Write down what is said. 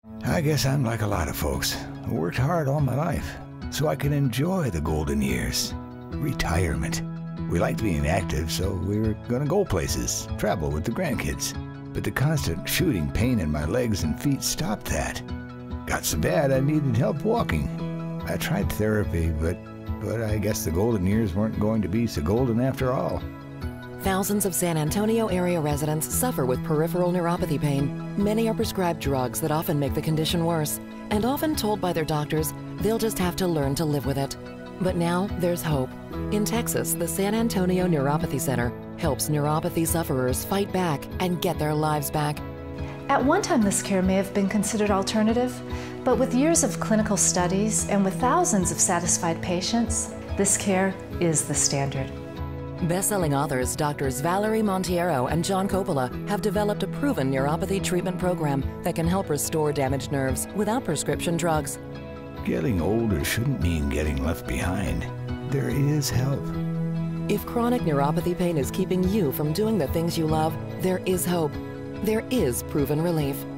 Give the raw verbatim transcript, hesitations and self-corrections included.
I guess I'm like a lot of folks. I worked hard all my life so I can enjoy the golden years. Retirement. We liked being active, so we were gonna go places, travel with the grandkids. But the constant shooting pain in my legs and feet stopped that. Got so bad I needed help walking. I tried therapy, but, but I guess the golden years weren't going to be so golden after all. Thousands of San Antonio area residents suffer with peripheral neuropathy pain. Many are prescribed drugs that often make the condition worse, and often told by their doctors they'll just have to learn to live with it. But now there's hope. In Texas, the San Antonio Neuropathy Center helps neuropathy sufferers fight back and get their lives back. At one time, this care may have been considered alternative, but with years of clinical studies and with thousands of satisfied patients, this care is the standard. Best-selling authors Doctors Valerie Monteiro and John Coppola have developed a proven neuropathy treatment program that can help restore damaged nerves without prescription drugs. Getting older shouldn't mean getting left behind. There is help. If chronic neuropathy pain is keeping you from doing the things you love, there is hope. There is proven relief.